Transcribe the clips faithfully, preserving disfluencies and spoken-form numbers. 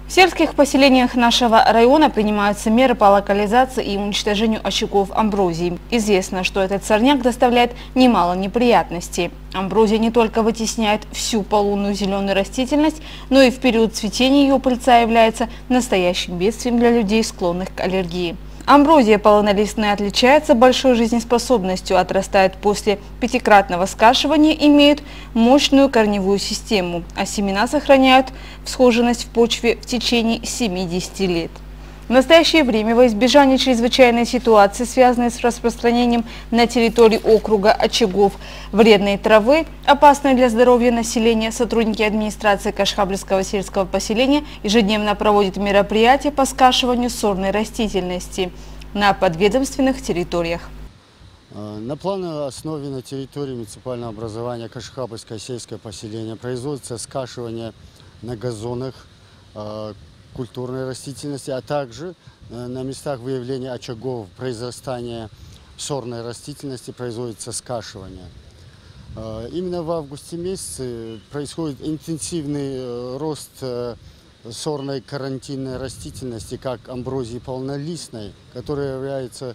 В сельских поселениях нашего района принимаются меры по локализации и уничтожению очагов амброзии. Известно, что этот сорняк доставляет немало неприятностей. Амброзия не только вытесняет всю полунную зеленую растительность, но и в период цветения ее пыльца является настоящим бедствием для людей, склонных к аллергии. Амброзия полунолистная отличается большой жизнеспособностью, отрастает после пятикратного скашивания, имеют мощную корневую систему, а семена сохраняют всхоженность в почве в течение семидесяти лет. В настоящее время во избежание чрезвычайной ситуации, связанной с распространением на территории округа очагов вредной травы, опасной для здоровья населения, сотрудники администрации Кашхабльского сельского поселения ежедневно проводят мероприятия по скашиванию сорной растительности на подведомственных территориях. На плановой основе на территории муниципального образования Кашхабльское сельское поселение производится скашивание на газонах культурной растительности, а также на местах выявления очагов произрастания сорной растительности производится скашивание. Именно в августе месяце происходит интенсивный рост сорной карантинной растительности, как амброзии полнолистной, которая является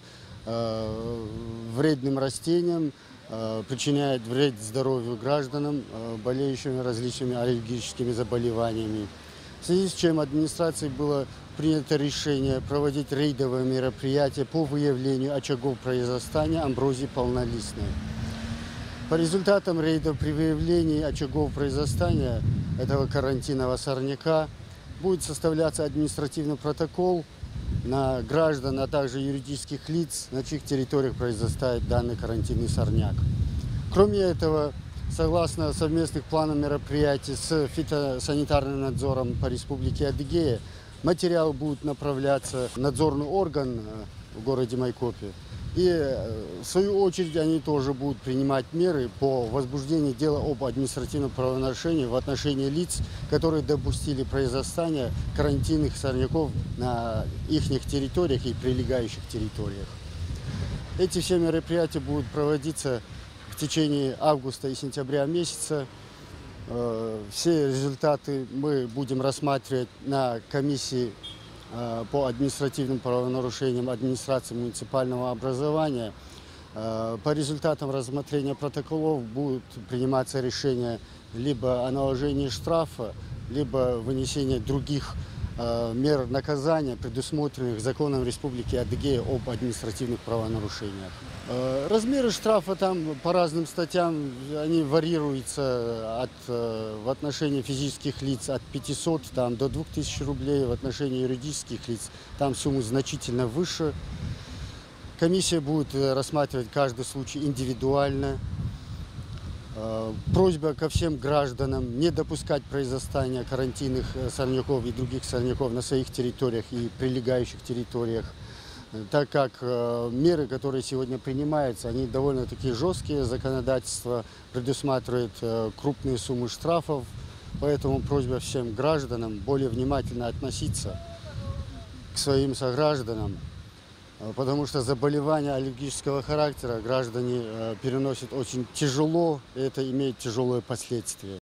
вредным растением, причиняет вред здоровью гражданам, болеющими различными аллергическими заболеваниями. В связи с чем администрацией было принято решение проводить рейдовые мероприятия по выявлению очагов произрастания амброзии полнолистной. По результатам рейдов при выявлении очагов произрастания этого карантинного сорняка будет составляться административный протокол на граждан, а также юридических лиц, на чьих территориях произрастает данный карантинный сорняк. Кроме этого, согласно совместных планов мероприятий с фитосанитарным надзором по республике Адыгея, материал будет направляться в надзорный орган в городе Майкопе. И в свою очередь они тоже будут принимать меры по возбуждению дела об административном правонарушении в отношении лиц, которые допустили произрастание карантинных сорняков на их территориях и прилегающих территориях. Эти все мероприятия будут проводиться в течение августа и сентября месяца. Все результаты мы будем рассматривать на комиссии по административным правонарушениям администрации муниципального образования. По результатам рассмотрения протоколов будут приниматься решения либо о наложении штрафа, либо вынесения других мер наказания, предусмотренных законом Республики Адыгея об административных правонарушениях. Размеры штрафа там по разным статьям, они варьируются от, в отношении физических лиц от пятисот там, до двух тысяч рублей, в отношении юридических лиц там суммы значительно выше. Комиссия будет рассматривать каждый случай индивидуально. Просьба ко всем гражданам не допускать произрастания карантинных сорняков и других сорняков на своих территориях и прилегающих территориях, так как меры, которые сегодня принимаются, они довольно-таки жесткие, законодательство предусматривает крупные суммы штрафов, поэтому просьба всем гражданам более внимательно относиться к своим согражданам, потому что заболевания аллергического характера граждане переносят очень тяжело, и это имеет тяжелые последствия.